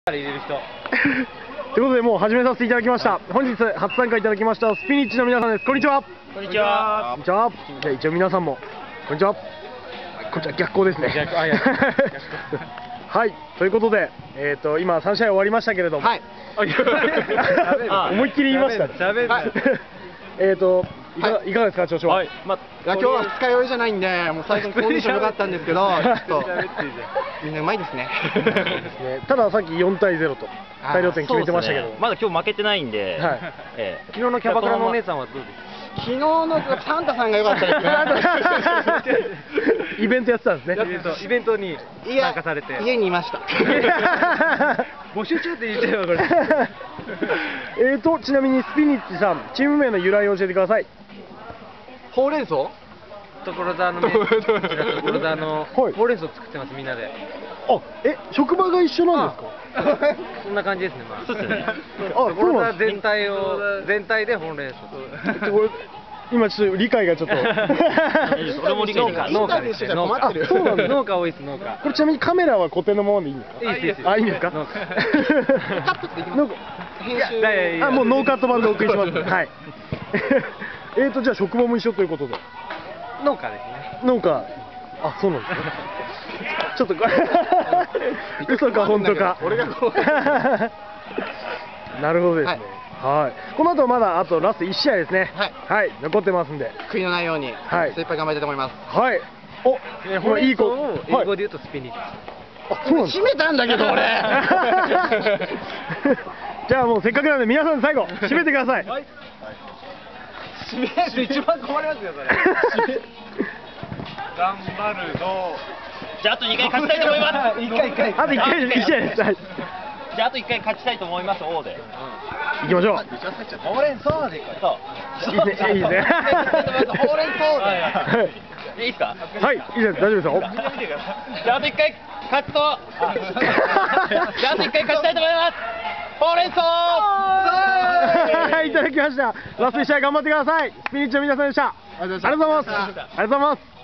入れる人ということでもう始めさせていただきました。本日初参加いただきましたスピニッチの皆さんです。こんにちは。 こんにちは。 こんにちは。じゃあ一応皆さんもこんにちは。こっちは逆光ですね。はい、ということで今3試合終わりましたけれども、はい、思いっきり言いましたね。いかがですか調子は。はい、 今日は二日酔いじゃないんで、もう最初にコンディション良かったんですけど、ちょっとみんなうまいですね。 たださっき4対0と大量点決めてましたけど、 まだ今日負けてないんで、 昨日のキャバクラのお姉さんはどうですか。 昨日のサンタさんが良かったですね。 イベントやってたんですね。 イベントに参加されて。 家にいました。 募集中って言っちゃえばこれ。 ちなみにスピニッチさん、チーム名の由来を教えてください。 ほうれん草？ 所沢のね、所沢のほうれん草作ってますみんなで。 あ、職場が一緒なんですか？ そんな感じですね。まあ。 そうですね。 所沢全体でほうれん草。 今ちょっと理解がちょっと。 俺も理解できない。 農家ですね。困ってる。 そうなんです。 農家多いです農家。 これちなみにカメラは固定のままでいいんですか？ いいです。 あ、いいんですか？ カットできます。編集。 あ、もうノーカット版でお送りします。はい。じゃあ職場も一緒ということで。 農家ですね。 農家。あ、そうなんですね。ちょっと嘘か本当か。 俺がこう。 なるほどですね。はい。この後まだあとラスト1試合ですね。はい。残ってますんで。 悔いのないように精一杯頑張りたいと思います。 はい。 お、いい子を英語で言うとスピニッチ。 あ、そうなんです。 締めたんだけど俺。 じゃあもうせっかくなんで皆さん最後締めてください。 締める一番困りますよそれ。 頑張るの。 じゃああと2回勝ちたいと思います。 あと1回1試合です。 じゃああと1回勝ちたいと思います。王で。 行きましょう。 ほうれん草でいこう。 いいですね。いいですね。 ほうれん草で。 いいですか？ はい、いいです。大丈夫ですよ。 じゃああと1回勝つと。じゃああと1回勝ちたいと思います。ほうれん草。 いただきました。ラスト1試合頑張ってください。スピニッチの皆さんでした。ありがとうございます。ありがとうございます。